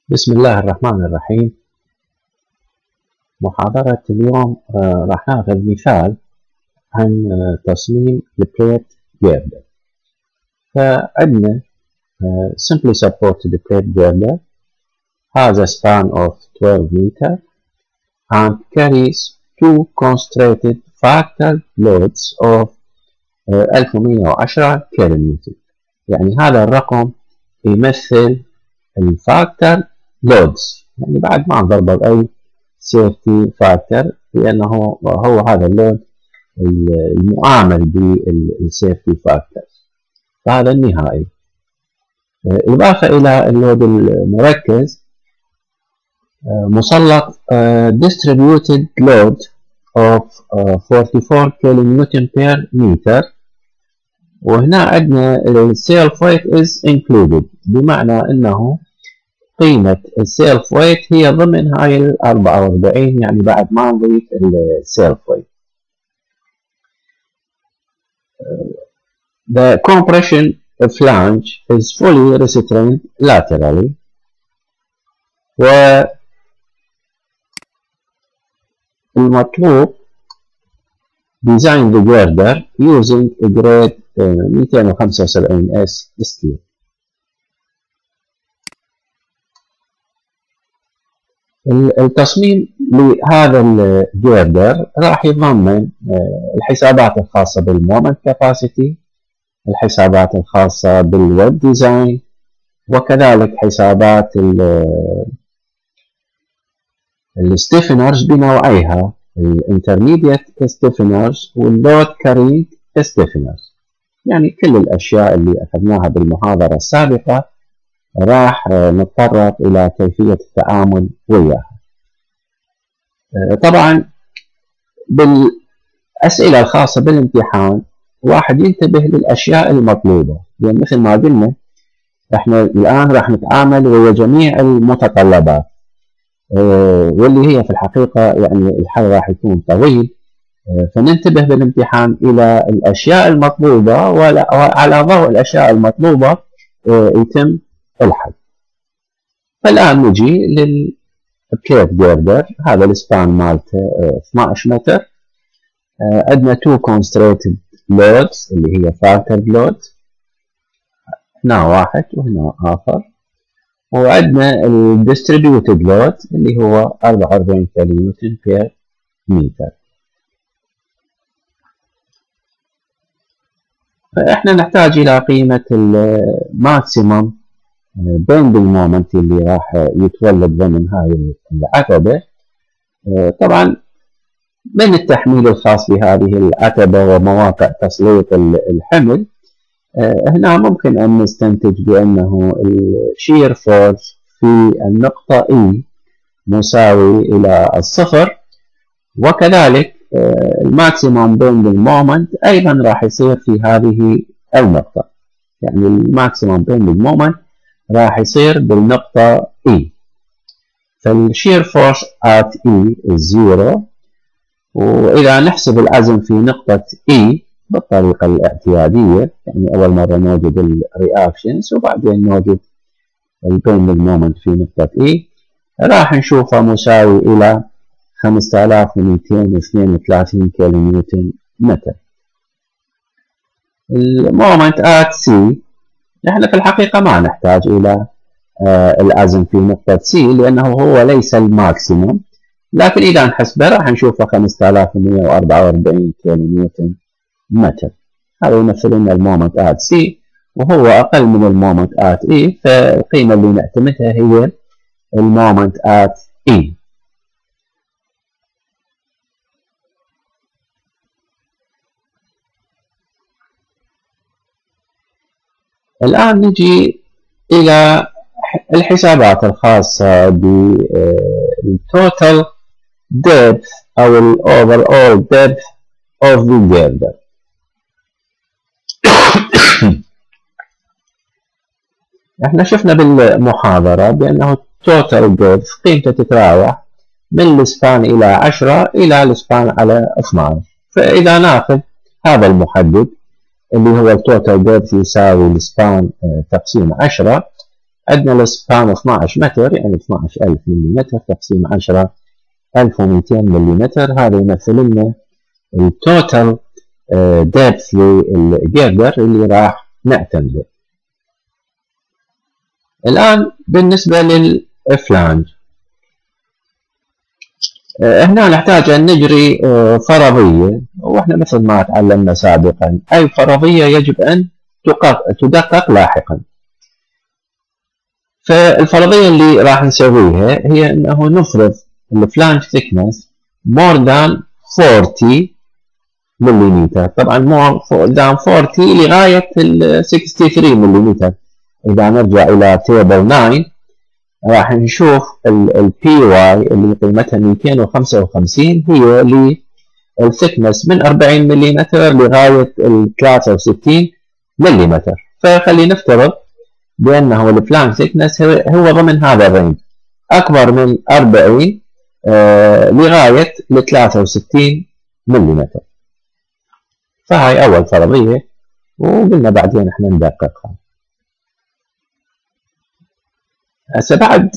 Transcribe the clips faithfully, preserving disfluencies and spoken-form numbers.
بسم الله الرحمن الرحيم. محاضرة اليوم آه راح ناخذ مثال عن آه تصميم البليت جيردر. فعندنا آه simply supported plate girder has a span of twelve meter and carries two concentrated factor loads of آه ألف ومئة وعشرة كيلونيوتن. يعني هذا الرقم يمثل الفاكتور لودز، يعني بعد ما نضربه بأي سيفتي فاكتور، لأنه هو هذا اللود المعامل بالسيفتي فاكتور، فهذا النهائي. إضافة إلى اللود المركز مسلط distributed load of forty-four كيلونيوتن per meter، وهنا عندنا السيلف ويت is included، بمعنى أنه قيمة السيلف ويت هي ضمن هاي ال أربعة وأربعين، يعني بعد ما نضيف السيلف ويت. The compression flange is fully restrained laterally، والمطلوب design the girder using grade مئتين وخمسة وسبعين اس steel. التصميم لهذا الجيردر راح يتضمن الحسابات الخاصة بالمومنت كاباسيتي، الحسابات الخاصة بالويب ديزاين، وكذلك حسابات الستيفنرز بنوعيها، الانترميديت ستيفنرز واللود كارينج ستيفنرز. يعني كل الأشياء اللي أخذناها بالمحاضرة السابقة راح نتطرق إلى كيفية التعامل وياها. طبعا بالأسئلة الخاصة بالامتحان واحد ينتبه للأشياء المطلوبة، لأن يعني مثل ما قلنا احنا الآن راح نتعامل ويا جميع المتطلبات، واللي هي في الحقيقة يعني الحل راح يكون طويل، فننتبه بالامتحان إلى الأشياء المطلوبة، وعلى ضوء الأشياء المطلوبة يتم الحل. فالآن نجي للبليت جيردر. هذا السبان مالته اثناشر متر، عندنا تو concentrated loads اللي هي factor load، هنا واحد وهنا آخر، وعندنا ال distributed load اللي هو أربعة وأربعين كيلونيوتن بير متر. فإحنا نحتاج إلى قيمة الماكسيمم بيندنج مومنت اللي راح يتولد ضمن هاي العتبة. طبعا من التحميل الخاص بهذه العتبة ومواقع تسليط الحمل، هنا ممكن أن نستنتج بأنه الشير فورس في النقطة E مساوي إلى الصفر، وكذلك الماكسيمم بيندنج مومنت أيضا راح يصير في هذه النقطة، يعني الماكسيمم بيندنج مومنت راح يصير بالنقطة E. فالشير فورس at E زيرو، وإذا نحسب العزم في نقطة E بالطريقة الاعتيادية، يعني أول مرة نوجد الرياكشنز وبعدين نوجد البيندنج مومنت في نقطة E، راح نشوفه مساوي إلى خمسة آلاف ومئتين واثنين وثلاثين كيلونيوتن متر. المومنت at C نحن في الحقيقة ما نحتاج إلى آه العزم في نقطة C، لأنه هو ليس الماكسيموم، لكن إذا نحسبه راح نشوفه خمسة آلاف ومئة وأربعة وأربعين كيلونيوتن متر. هذا يمثل لنا المومنت at C، وهو أقل من المومنت at E، فالقيمة اللي نعتمدها هي المومنت at E. الآن نجي إلى الحسابات الخاصة بالtotal depth أو ال overall depth of the girder. احنا شفنا بالمحاضرة بأنه total depth قيمته تتراوح من السبان إلى عشرة إلى السبان على اثناشر، فإذا ناخذ هذا المحدد اللي هو التوتال ديبث يساوي السبان تقسيم عشرة، عندنا السبان اثناشر متر، يعني اثناشر ألف ملم تقسيم عشرة ألف ومئتين ملم. هذا يمثل لنا التوتال ديبث للجيردر اللي راح نعتمده. الآن بالنسبة للفلانج، هنا نحتاج أن نجري فرضية، وإحنا مثل ما تعلمنا سابقا أي فرضية يجب أن تدقق لاحقا. فالفرضية اللي راح نسويها هي أنه نفرض الفلانج thickness more than forty ملم. طبعا more than forty لغاية ال ستة وستين ملم. إذا نرجع إلى تيبل تسعة راح نشوف ال بي واي اللي قيمتها مئتين وخمسة وخمسين هي للثكنس من أربعين ملم لغاية ال ثلاثة وستين ملم. فخلينا نفترض بأنه الفلانج ثكنس هو ضمن هذا الرينج، أكبر من أربعين آه لغاية ل ثلاثة وستين ملم. فهاي أول فرضية، وقلنا بعدين احنا ندققها. هسه بعد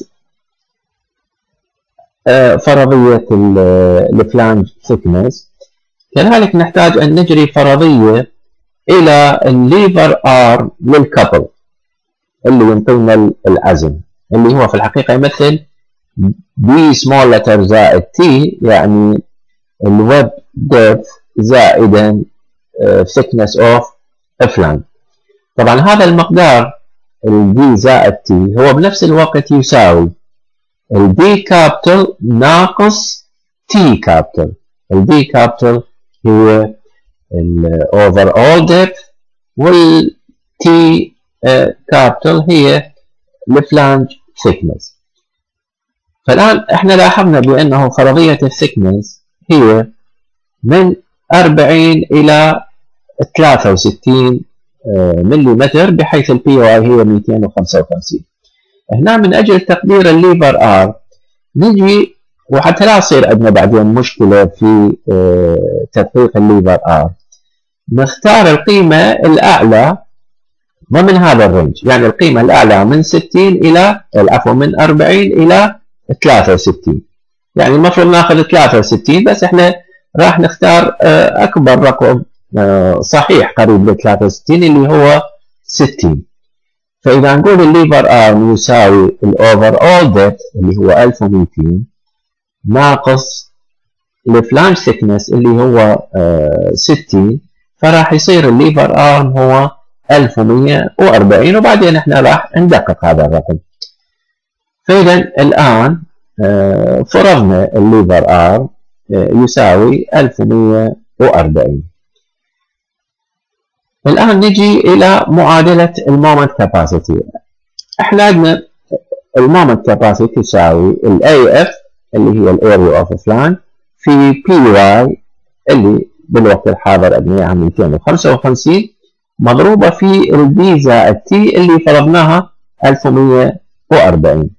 آه فرضية الفلانج ثيكنس، كذلك نحتاج أن نجري فرضية إلى الليفر آرم للكابل اللي ينطينا العزم، اللي هو في الحقيقة يمثل B small letter زائد T، يعني الويب depth زائدا thickness of flange. طبعا هذا المقدار ال D زائد T هو بنفس الوقت يساوي ال B capital ناقص T capital. ال B capital هي ال overall depth، وال T capital هي الفلانج thickness. فالآن احنا لاحظنا بأنه فرضية الثيكنس هي من أربعين إلى ثلاثة وستين ملم، بحيث البي واي هي مئتين وخمسة وخمسين. هنا من أجل تقدير الليفر ار نجي، وحتى لا يصير عندنا بعدين مشكلة في تدقيق الليفر ار، نختار القيمة الأعلى ضمن هذا الرينج، يعني القيمة الأعلى من ستين إلى العفو من أربعين إلى ثلاثة وستين. يعني المفروض ناخذ ثلاثة وستين، بس احنا راح نختار أكبر رقم صحيح قريب ل ثلاثة وستين اللي هو ستين. فإذا نقول الليفر ارم يساوي الأوفر أول ديبث اللي هو ألف ومئتين ناقص الفلانج ثيكنس اللي هو ستين، فراح يصير الليفر ارم هو ألف ومئة وأربعين، وبعدين احنا راح ندقق هذا الرقم. فإذا الآن فرضنا الليفر ارم يساوي ألف ومئة وأربعين. الآن نجي إلى معادلة المومنت كاباسيتي. احنا عندنا المومنت كاباسيتي يساوي ال إيه إف اللي هي الاريا اوف فلانج في بي واي اللي بالوقت الحاضر عندنا اياها مئتين وخمسة وخمسين مضروبة في البي زائد تي اللي فرضناها ألف ومئة وأربعين.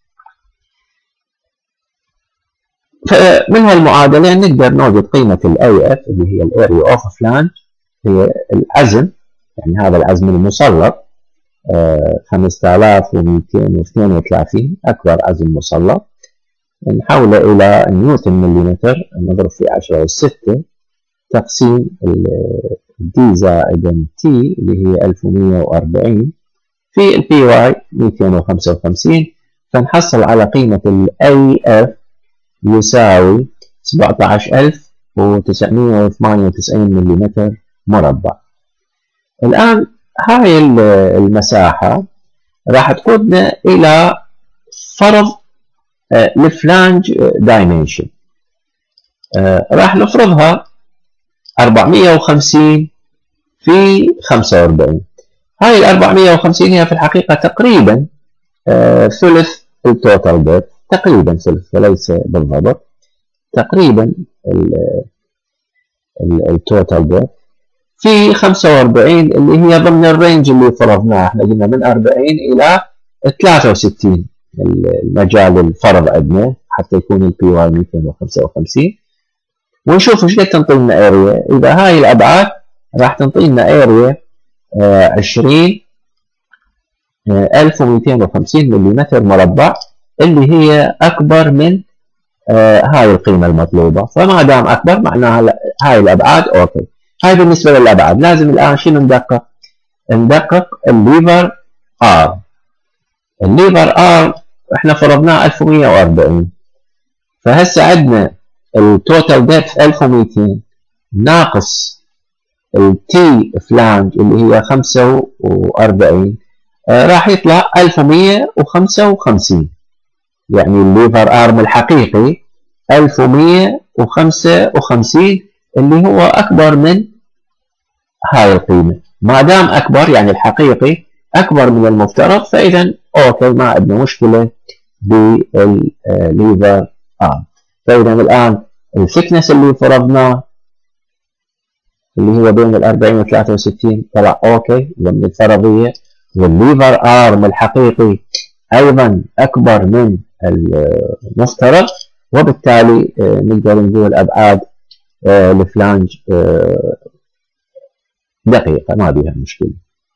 فمن هالمعادلة نقدر نوجد قيمة ال إيه إف اللي هي الاريا اوف فلانج، هي العزم، يعني هذا العزم المسلط خمسة آلاف ومئتين واثنين وثلاثين أكبر عزم مسلط، نحوله إلى نيوتن مليمتر نضرب في عشرة والستة تقسيم دي زائد تي اللي هي ألف ومئة وأربعين في البي واي مئتين وخمسة وخمسين، فنحصل على قيمة ال إيه إف يساوي سبعة عشر ألف وتسعمئة وثمانية وتسعين ملم مربع. الآن هاي المساحة راح تقودنا إلى فرض الفلانج دايمنشن. راح نفرضها أربعمئة وخمسين في خمسة وأربعين. هاي ال أربعمئة وخمسين هي في الحقيقة تقريبا ثلث التوتال ديبث، تقريبا ثلث وليس بالضبط، تقريبا التوتال ديبث في خمسة وأربعين اللي هي ضمن الرينج اللي فرضناه. احنا قلنا من أربعين إلى ثلاثة وستين المجال الفرض عندنا حتى يكون البي واي مئتين وخمسة وخمسين، ونشوف ايش قد تنطي لنا اريا. اذا هاي الابعاد راح تنطي لنا اريا عشرين ألف ومئتين وخمسين ملم مربع، اللي هي أكبر من آه هاي القيمة المطلوبة. فما دام أكبر معناها هاي الأبعاد أوكي. هاي بالنسبة للأبعاد. لازم الآن شنو ندقق؟ ندقق الليفر R. الليفر R احنا فرضناه ألف ومئة وأربعين، فهسه عندنا التوتال ديبث ألف ومئتين ناقص التي فلانج اللي هي خمسة وأربعين، آه راح يطلع ألف ومئة وخمسة وخمسين. يعني الليفر ارم الحقيقي ألف ومئة وخمسة وخمسين اللي هو اكبر من هاي القيمه. ما دام اكبر يعني الحقيقي اكبر من المفترض، فاذا اوكي ما عندنا مشكله بالليفر ارم. فاذا الان الثكنس اللي فرضناه اللي هو بين ال أربعين و ثلاثة وستين طلع اوكي ضمن الفرضيه، والليفر ارم الحقيقي ايضا اكبر من المفترض، وبالتالي نقدر نقول ابعاد الفلانج دقيقه ما بيها مشكله.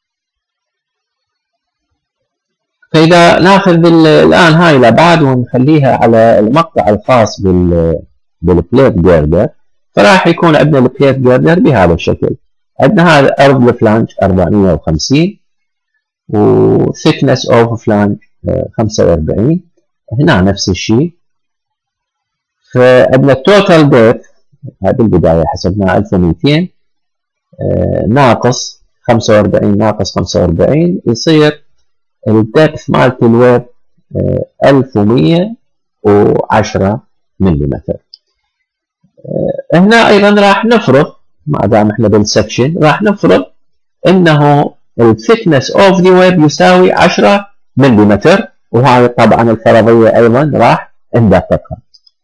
فاذا ناخذ الان هاي الابعاد ونخليها على المقطع الخاص بال بالبليت جيردر، فراح يكون عندنا البليت جيردر بهذا الشكل. عندنا هذا ارض الفلانج أربعمئة وخمسين وثيكنس اوف فلانج خمسة وأربعين، هنا نفس الشيء. فعندنا التوتال ديبث هذه بالبدايه حسبناها ألف ومئتين آه ناقص خمسة وأربعين ناقص خمسة وأربعين يصير الديبث مالت الويب آه ألف ومئة وعشرة ملم. آه هنا ايضا راح نفرض ما دام احنا بالسكشن راح نفرض انه الثيكنس اوف ذا ويب يساوي عشرة ملم، وهاي طبعا الفرضيه ايضا راح ندققها.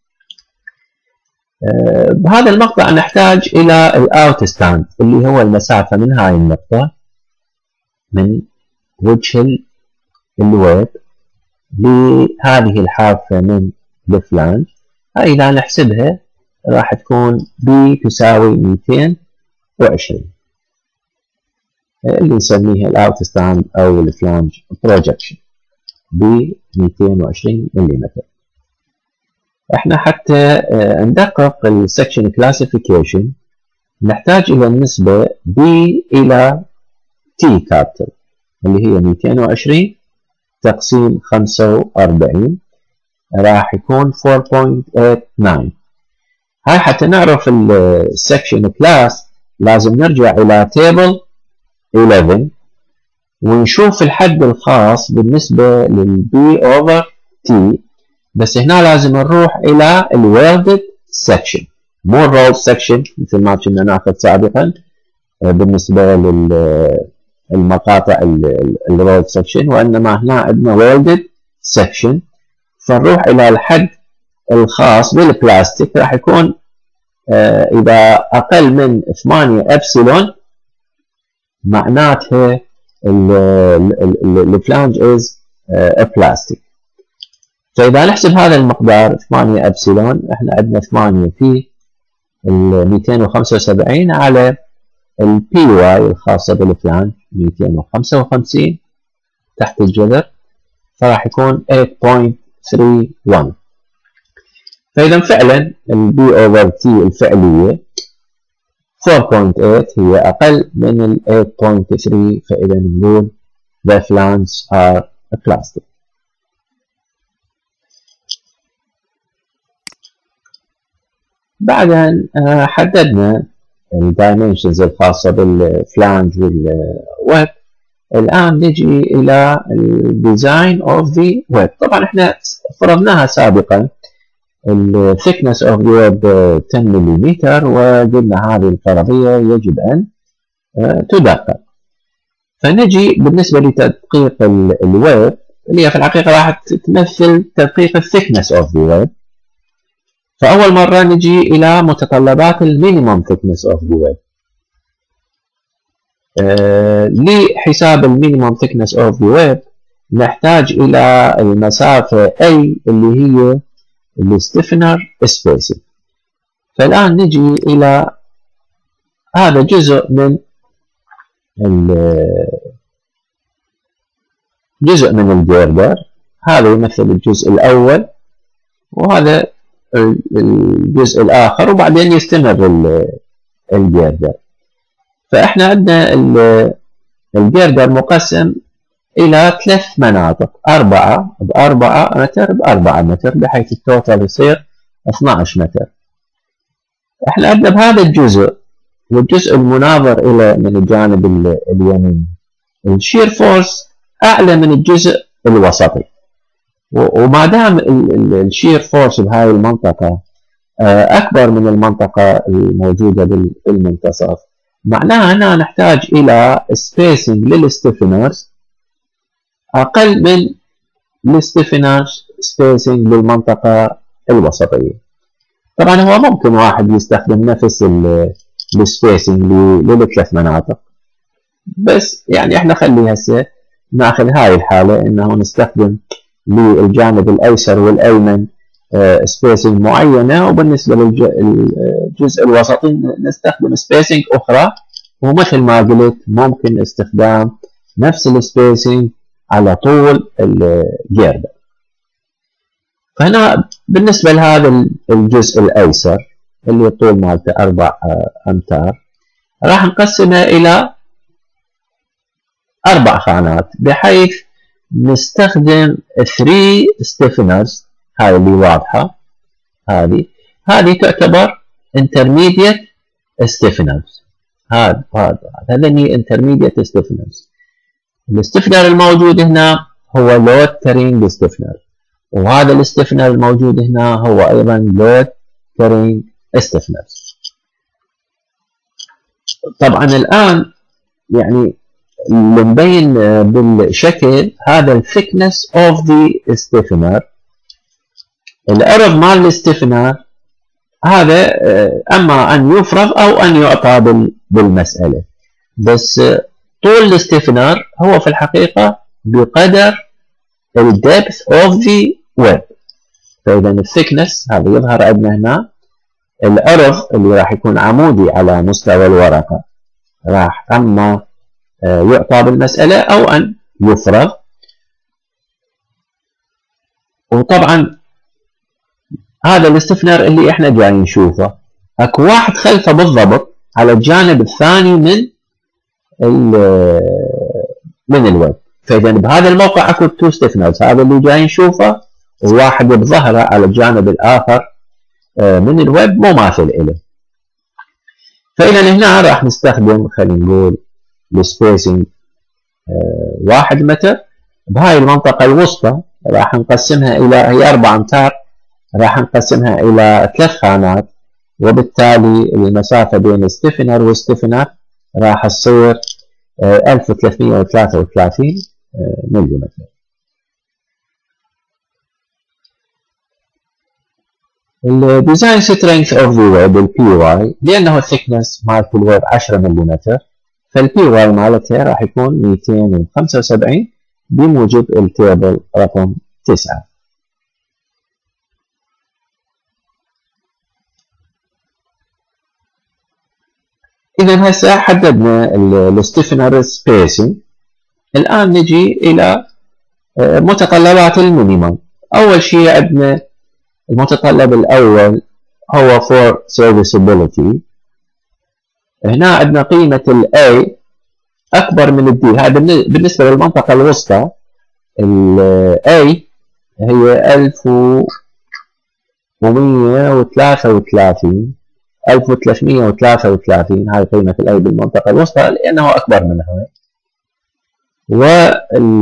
أه بهذا المقطع نحتاج الى الاوت ستاند اللي هو المسافه من هاي النقطه من وجه الويب لهذه الحافه من الفلانج. هاي اذا نحسبها راح تكون بي تساوي مئتين وعشرين اللي نسميها الاوت ستاند او الفلانج بروجكشن ب مئتين وعشرين ملم. احنا حتى ندقق السكشن كلاسيفيكيشن نحتاج الى النسبه B الى T كابيتال اللي هي مئتين وعشرين تقسيم خمسة وأربعين راح يكون أربعة فاصلة ثمانية تسعة. هاي حتى نعرف السكشن كلاس لازم نرجع الى تيبل إحدى عشر ونشوف الحد الخاص بالنسبة للبي اوفر تي، بس هنا لازم نروح الى الويلدد سكشن مو الرول سكشن مثل ما كنا ناخذ سابقا بالنسبة للمقاطع الرول سكشن، وانما هنا عندنا ويلدد سكشن. فنروح الى الحد الخاص بالبلاستيك راح يكون اذا اقل من ثمانية ابسلون معناتها الفلانج از بلاستيك. فاذا نحسب هذا المقدار ثمانية ابسلون احنا عندنا ثمانية في مئتين وخمسة وسبعين على البي واي الخاصه بالفلانج مئتين وخمسة وخمسين تحت الجذر، فراح يكون ثمانية فاصلة ثلاثة واحد. فاذا فعلا البي اوفر تي الفعليه أربعة فاصلة ثمانية هي أقل من ال ثمانية فاصلة ثلاثة، فإذا نقول the flanges are plastic. بعدين حددنا الدايمنشنز الخاصة بالفلانج والويب. الآن نجي إلى الديزاين of the web. طبعا احنا فرضناها سابقا ال thickness of the web عشرة ملم، وقلنا هذه الفرضية يجب أن تدقق. فنجي بالنسبة لتدقيق الويب اللي هي في الحقيقة راح تمثل تدقيق ال thickness of the web. فأول مرة نجي إلى متطلبات ال minimum thickness of the web. آه لحساب ال minimum thickness of the web نحتاج إلى المسافة A اللي هي الستيفنر سبيسنج. فالآن نجي إلى هذا جزء من جزء من الجيردر، هذا يمثل الجزء الأول وهذا الجزء الآخر، وبعدين يستمر الجيردر. فإحنا عندنا الجيردر مقسم إلى ثلاث مناطق، أربعة بأربعة متر بأربعة متر، بحيث التوتال يصير اثنعش متر. إحنا عندنا بهذا الجزء والجزء المناظر إلى من الجانب اليمين الشير فورس أعلى من الجزء الوسطي، وما دام الشير فورس بهاي المنطقة أكبر من المنطقة الموجودة بالمنتصف، معناها هنا نحتاج إلى سبيسنج للستيفنرز أقل من الستيفنرز سبيسنج للمنطقة الوسطية. طبعا هو ممكن واحد يستخدم نفس السبيسنج للثلاث مناطق، بس يعني احنا خلي هسه ناخذ هاي الحالة انه نستخدم للجانب الايسر والايمن سبيسنج معينة، وبالنسبة للجزء الوسطي نستخدم سبيسنج اخرى، ومثل ما قلت ممكن استخدام نفس السبيسنج على طول الجيردر. فهنا بالنسبة لهذا الجزء الايسر اللي الطول مالته أربعة امتار، راح نقسمها الى اربع خانات، بحيث نستخدم ثلاثة stiffeners. هاي اللي واضحة، هذه هذه تعتبر intermediate stiffeners. هذا هذا هذني intermediate stiffeners. الستيفنر الموجود هنا هو load carrying stiffener، وهذا الستيفنر الموجود هنا هو ايضا load carrying stiffeners. طبعا الان يعني اللي مبين بالشكل هذا ال thickness of the stiffener. العرض مال الستيفنر هذا اما ان يفرض او ان يعطى بالمسألة، بس طول الستيفنر هو في الحقيقة بقدر ال depth of the web. فاذا ال thickness هذا يظهر عندنا هنا، العرض اللي راح يكون عمودي على مستوى الورقة راح اما يعطى بالمسألة أو أن يفرض. وطبعا هذا الاستفنر اللي احنا جاي نشوفه اكو واحد خلفه بالضبط على الجانب الثاني من من الويب. فإذا بهذا الموقع اكو تو ستيفنرز، هذا اللي جاي نشوفه وواحد بظهره على الجانب الآخر من الويب مماثل له. فإذا هنا راح نستخدم خلينا نقول السبيسنج واحد متر. بهاي المنطقة الوسطى راح نقسمها إلى هي أربعة أمتار، راح نقسمها إلى ثلاث خانات، وبالتالي المسافة بين الستيفنر والستيفنر راح تصير ألف وثلاثمئة وثلاثة وثلاثين ملم. الديزاين سترينث اوف ذا ويب البي واي، لأنه الثيكنس مالت الويب عشرة ملم، فالبي واي مالتها راح يكون مئتين وخمسة وسبعين بموجب التيبل رقم تسعة. إذا هسه حددنا الستيفنر سبيسنج. الآن نجي إلى متطلبات المينيمم. أول شيء عندنا المتطلب الأول هو for serviceability. هنا عندنا قيمة ال A أكبر من ال D. هذا بالنسبة للمنطقة الوسطى ال A هي ألف ومئة وثلاثة وثلاثين ألف وثلاثمئة وثلاثة وثلاثين، هاي قيمة ال A بالمنطقة الوسطى لأنه أكبر منها. وال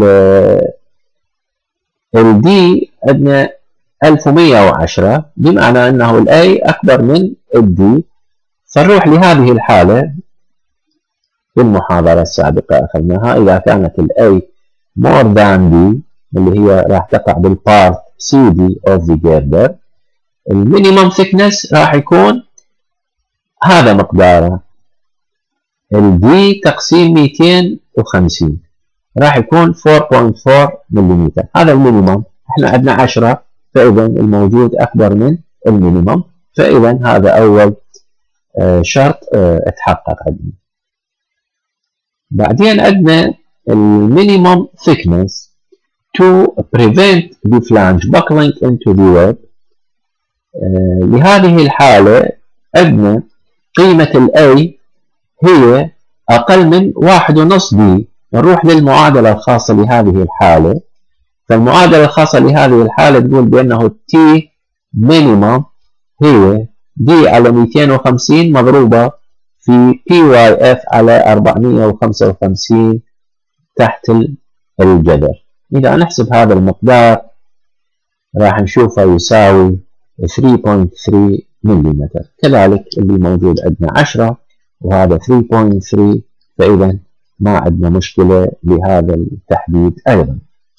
ال D عندنا ألف ومئة وعشرة، بمعنى أنه ال A أكبر من ال D. فنروح لهذه الحالة بالمحاضرة السابقة أخذناها، إذا كانت ال A more than D اللي هي راح تقع بالبارت سي دي of the girder، المينيمم thickness راح يكون هذا مقداره ال D تقسيم مئتين وخمسين، راح يكون أربعة فاصلة أربعة ملم. هذا المينيمم، احنا عندنا عشرة، فإذا الموجود أكبر من المينيمم. فإذا هذا أول شرط اتحقق عندنا. بعدين عندنا المينيمم thickness. to prevent the flange buckling into the web. آه لهذه الحالة عندنا قيمة ال A هي أقل من واحد ونص دي. نروح للمعادلة الخاصة لهذه الحالة. فالمعادلة الخاصة لهذه الحالة تقول بأنه T minimum هي D على مئتين وخمسين مضروبة في بي واي إف على أربعمئة وخمسة وخمسين تحت الجذر. إذا نحسب هذا المقدار راح نشوفه يساوي ثلاثة فاصلة ثلاثة ملم. كذلك اللي موجود عندنا عشرة وهذا ثلاثة فاصلة ثلاثة، فإذا ما عندنا مشكلة بهذا التحديد أيضا.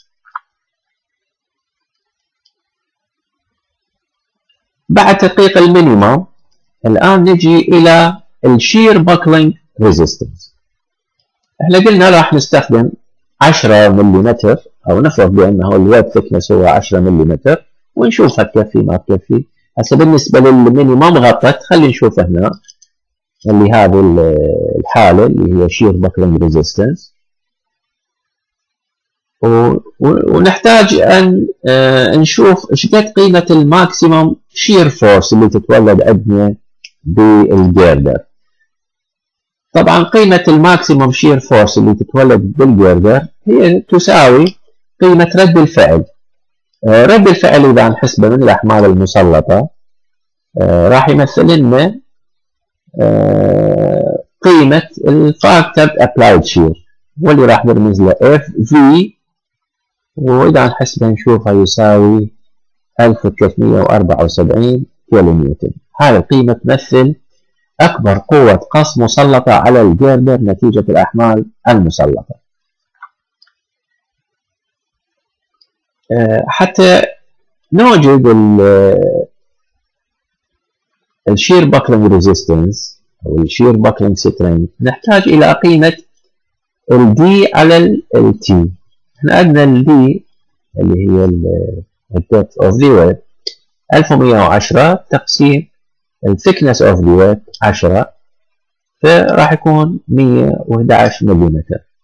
بعد تحقيق المينيمم الآن نجي إلى الشير باكلينج ريزيستنس. احنا قلنا راح نستخدم عشرة ملم أو نفرض بأنه الويب ثيكنس هو عشرة ملم ونشوف هتكفي ما تكفي. هسه بالنسبة للمينيمم غطت، خلينا نشوف هنا اللي هذه الحالة اللي هي شير باكلينج ريزيستنس، ونحتاج أن نشوف ايش قد قيمة الماكسيمم شير فورس اللي تتولد عندنا بالجيردر. طبعا قيمة الماكسيمم شير فورس اللي تتولد بالجيردر هي تساوي قيمة رد الفعل. رد الفعل إذا نحسبه من الأحمال المسلطة راح يمثل لنا قيمة الفاكتور أبلايد شير واللي راح نرمز له اف في، وإذا نحسبه نشوفه يساوي ألف وثلاثمئة وأربعة وسبعين كيلو نيوتن. هذه القيمة تمثل أكبر قوة قص مسلطة على الجيردر نتيجة الأحمال المسلطة. حتى نوجد الشير باكلينج ريزيستنس أو الشير باكلينج سترينث نحتاج إلى قيمة ال D على ال T. احنا عندنا ال D اللي هي ال depth of the web ألف ومئة وعشرة تقسيم ال thickness of the web عشرة، فراح يكون مئة وأحد عشر ملم.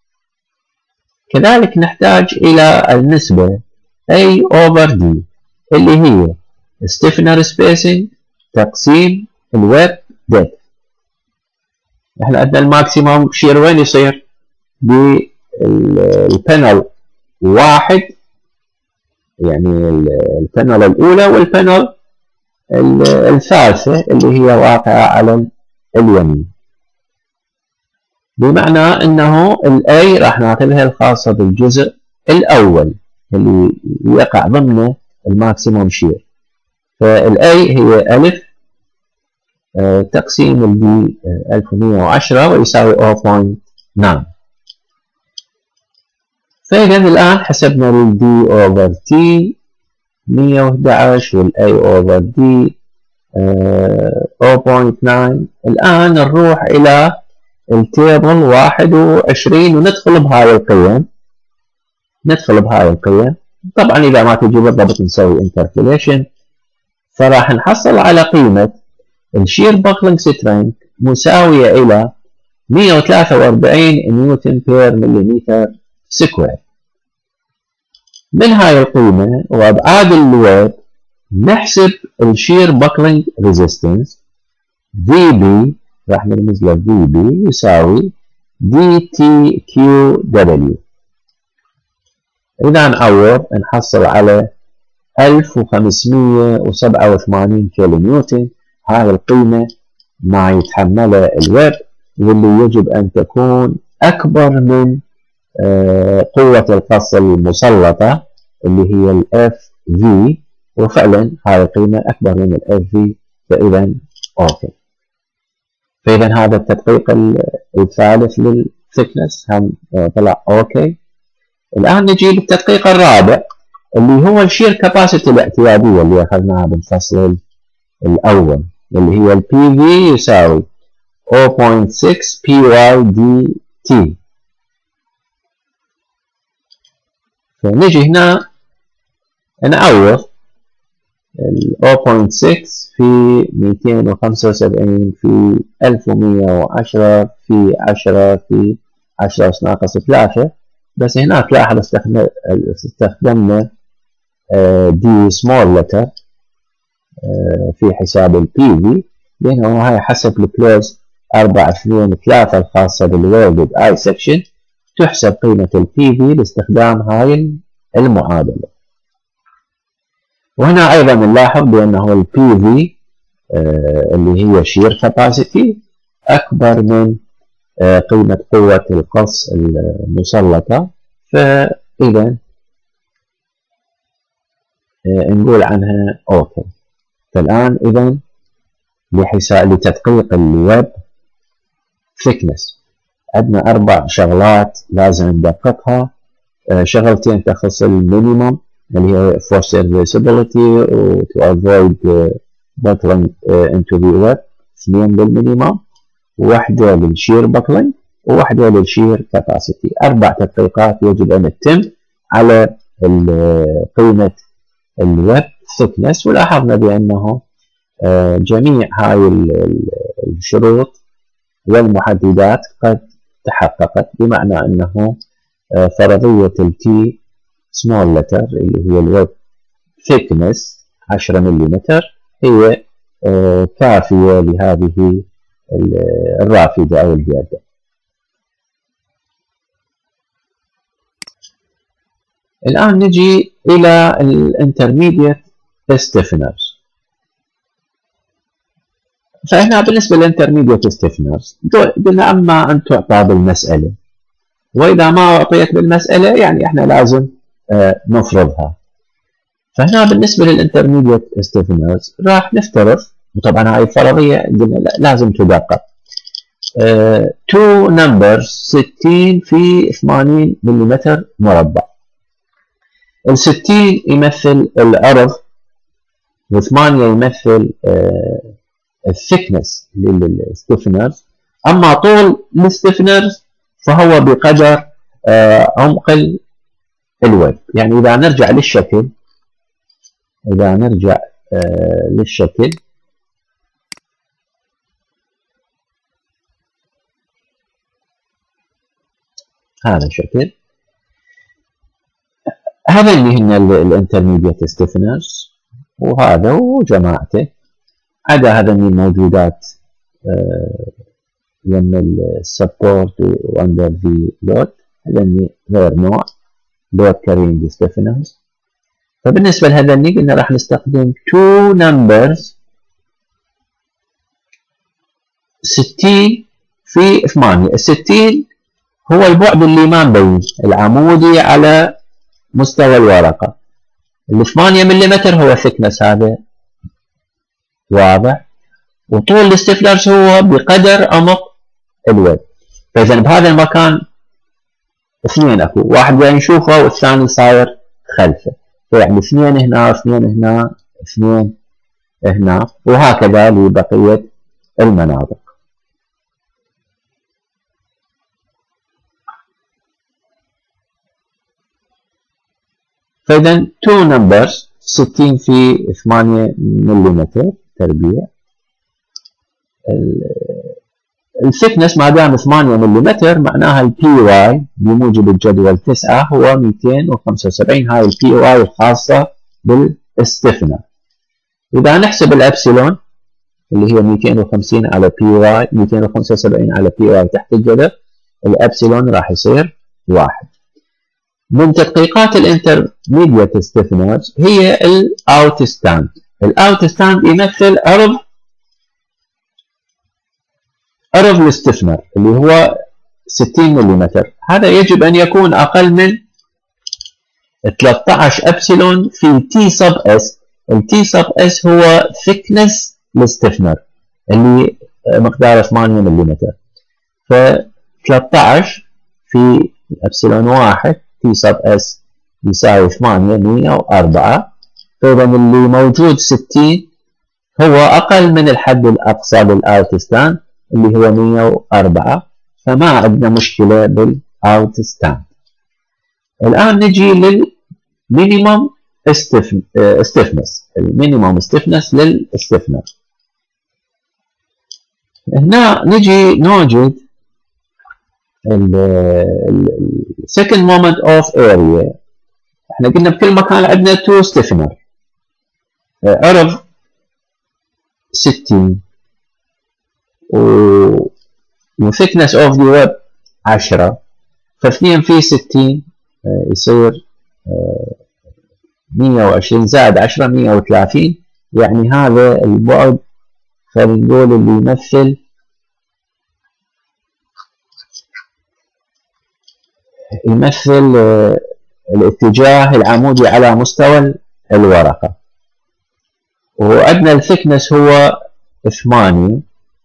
كذلك نحتاج إلى النسبة A over D اللي هي stiffener spacing تقسيم الويب depth. احنا عندنا الماكسيموم شير وين يصير؟ بالبانل واحد، يعني البانل الأولى والبانل الثالثة اللي هي واقعة على اليمين، بمعنى أنه ال A راح ناخذها الخاصة بالجزء الأول اللي يقع ضمن الماكسيموم شير. فال A هي ألف تقسيم ال B ألف ومئة وعشرة ويساوي صفر فاصلة تسعة. فإذا الآن حسبنا ال D over T مئة وأحد عشر وال A over D صفر فاصلة تسعة. الآن نروح إلى التيبل واحد وعشرين وندخل بهاي القيم ندخل بهاي القيم. طبعا إذا ما تجي بالضبط نسوي انتربوليشن، فراح نحصل على قيمة الشير باكلينج سترينث مساوية إلى مئة وثلاثة وأربعين نيوتن بير مليمتر سكوير. من هاي القيمة وأبعاد الويب نحسب الشير باكلينج ريزيستنس في بي، راح نرمز له في بي يساوي دي تي كيو دبليو. إذا نعوض نحصل على ألف وخمسمئة وسبعة وثمانين كيلو نيوتن. هذه القيمة ما يتحملها الويب واللي يجب أن تكون أكبر من قوة القص المسلطة اللي هي ال اف في، وفعلا هذه القيمة أكبر من ال اف في، فإذا أوكي. فإذا هذا التدقيق الثالث للثيكنس هم طلع أوكي. الآن نجي للتدقيق الرابع اللي هو الشير كاباسيتي الاعتيادية اللي أخذناها بالفصل الأول، اللي هي ال بي في يساوي صفر فاصلة ستة بي واي دي تي. فنجي هنا نعوض ال صفر فاصلة ستة في مئتين وخمسة وسبعين في ألف ومئة وعشرة في عشرة في عشرة أس ناقص ثلاثة بس هنا تلاحظ استخدمنا دي سمول لتر في حساب البي في، لأنه هاي حسب الكلوز أربعة اثنين ثلاثة الخاصة بالوردد اي سكشن تحسب قيمة البي في لاستخدام هاي المعادلة. وهنا أيضا نلاحظ بأنه البي في اللي هي شير كاباسيتي أكبر من قيمة قوة القص المسلطة، فإذا نقول عنها أوكي. فالآن إذا لحساب لتدقيق الويب thickness عندنا أربع شغلات لازم ندققها. شغلتين تخص المينيموم اللي هي for serviceability و to avoid buckling into the web، اثنين للمينيموم، وواحدة للشير buckling، وواحدة للشير capacity. أربع تدقيقات يجب أن تتم على قيمة الويب thickness. ولاحظنا بأنه جميع هاي الشروط والمحددات قد تحققت، بمعنى أنه فرضية التي small letter اللي هي الويب thickness عشرة ملم هي كافية لهذه الرافدة أو الجادة. الآن نجي إلى الانترميديت stiffeners. فهنا بالنسبة للانترميديت stiffeners قلنا أما أن تعطى بالمسألة، وإذا ما أعطيت بالمسألة يعني إحنا لازم نفرضها. فهنا بالنسبة للانترميديت stiffeners راح نفترض، وطبعا هاي الفرضية قلنا لازم تدقق. تو نمبرز ستين في ثمانين ملم مربع. ال ستين يمثل العرض، وثمانية يمثل الثيكنس للستيفنرز. أما طول الستيفنرز فهو بقدر عمق الويب. يعني إذا نرجع للشكل إذا نرجع للشكل هذا الشكل، هذا اللي هن الانترميديت ستيفنرز، وهذا وجماعته. عدا هذا اللي موجودات يم السبورت واندر ذي لود، هذا اللي غير نوع لود كارينج ستيفنرز. فبالنسبة لهذا اللي قلنا راح نستخدم تو نمبرز ستين في ثمانية. الستين هو البعد اللي ما مبين العمودي على مستوى الورقة. ال ثمانية ملم هو ثيكنس، هذا واضح. وطول الستيفلرز هو بقدر عمق الويب. فإذا بهذا المكان اثنين اكو، واحد جاي نشوفه والثاني صاير خلفه، فيعني اثنين هنا اثنين هنا اثنين هنا، وهكذا لبقية المناطق. فإذا تو نمبرز ستين في ثمانية ملم تربيع. الثيكنس ما دام ثمانية ملم معناها البي واي بموجب الجدول تسعة هو مئتين وخمسة وسبعين. هاي البي واي الخاصة بالستيفنر. إذا نحسب الأبسلون اللي هي مئتين وخمسين على بي واي، مئتين وخمسة وسبعين على بي واي تحت الجدول، الأبسلون راح يصير واحد. من تدقيقات الانترميديت ستيفنرز هي الاوت ستاند. الاوت ستاند يمثل عرض عرض الستيفنر اللي هو ستين ملم. هذا يجب ان يكون اقل من ثلاثة عشر ابسلون في تي سب اس. التي سب اس هو ثيكنس الستيفنر اللي مقداره ثمانية ملم. ف ثلاثة عشر في ابسلون واحد تي سب اس يساوي ثمانية، مئة وأربعة. فإذا اللي موجود ستين هو أقل من الحد الأقصى للأوت ستاند اللي هو مئة وأربعة، فما عندنا مشكلة بالأوت ستاند. الآن نجي للمينيموم ستيفنس. المينيموم ستيفنس للستيفنر. هنا نجي نوجد second moment of area احنا قلنا بكل مكان عندنا two stiffener عرض ستين و thickness of the web عشرة، فاثنين في ستين يصير مية وعشرين زائد عشرة مية وثلاثين، يعني هذا البعد خلينا نقول اللي يمثل يمثل الاتجاه العمودي على مستوى الورقة. وعندنا الثكنس هو ثمانية،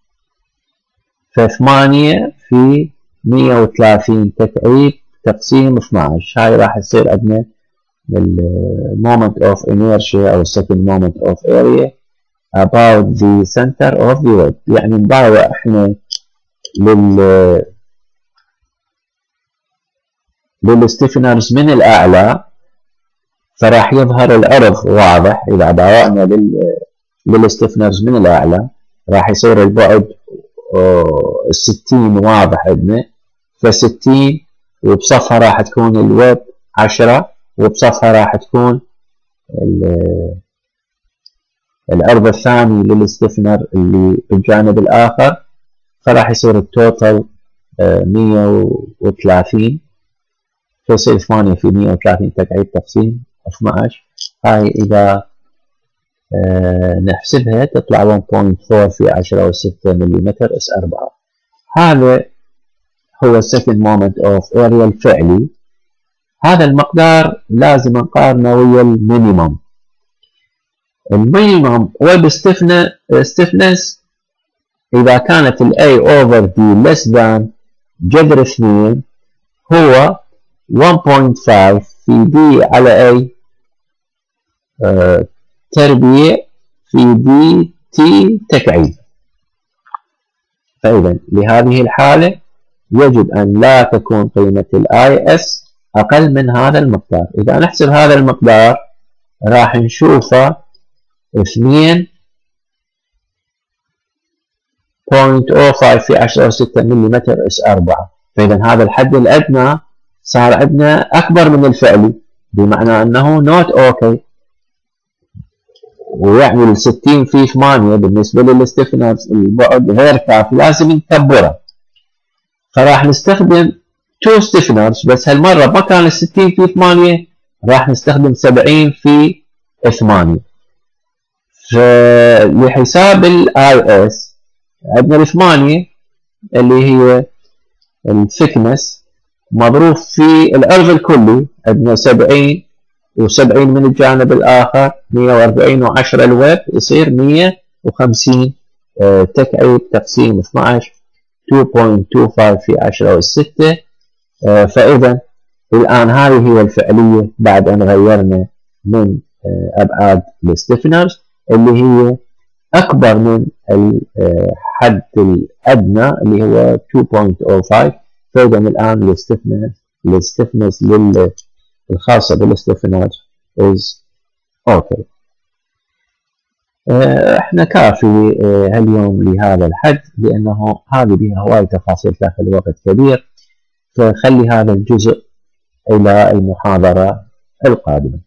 فثمانية في مية وثلاثين تكعيب تقسيم اثناشر، هاي راح تصير عندنا moment of inertia أو second moment of area about the center of the web. يعني نباوع احنا لل للستيفنرز من الأعلى، فراح يظهر العرض واضح. إذا باوعنا لل للستيفنرز من الأعلى راح يصير البعد الستين واضح عندنا، فستين وبصفها راح تكون الويب عشرة، وبصفها راح تكون العرض الثاني للستيفنر اللي بالجانب الآخر، فراح يصير التوتال مية وثلاثين، فيصير ثمانية في مية وثلاثين تكعيب تقسيم اثناشر. هاي إذا آه نحسبها تطلع واحد فاصلة أربعة في عشرة وستة ملم اس أربعة. هذا هو second moment of area الفعلي. هذا المقدار لازم نقارنه ويا المينيمم. المينيمم ويب stiffness إذا كانت ال A over D less than جذر اثنين هو واحد فاصلة خمسة في D على A آه تربيع في دي تي تكعيب. فإذا لهذه الحالة يجب أن لا تكون قيمة ال آي إس أقل من هذا المقدار. إذا نحسب هذا المقدار راح نشوفه اثنين فاصلة صفر خمسة في عشرة وستة ملم اس أربعة. فإذا هذا الحد الأدنى صار عندنا أكبر من الفعلي، بمعنى أنه not OK، ويعني ستين في ثمانية بالنسبة للستيفنرز البعد غير كافي، لازم نكبره. فراح نستخدم تو ستيفنرز، بس هالمرة ما كان ستين في ثمانية، راح نستخدم سبعين في ثمانية. فلحساب ال آي إس عندنا الثمانية اللي هي الثكنس مضروب في العرض الكلي، عندنا سبعين وسبعين من الجانب الآخر مية وأربعين وعشرة الويب، يصير مية وخمسين اه تكعيب تقسيم اثناشر اثنين فاصلة خمسة وعشرين في عشرة وستة. اه فإذا الآن هذه هي الفعلية بعد أن غيرنا من اه أبعاد الستيفنرز اللي هي أكبر من الحد الأدنى اللي هو اثنين فاصلة صفر خمسة. فإذا الآن الستيفنس الستيفنس لل الخاصة بالستيفنر is OK. احنا كافي هاليوم لهذا الحد، لأنه هذه بها هواي تفاصيل تاخذ وقت كبير، فخلي هذا الجزء إلى المحاضرة القادمة.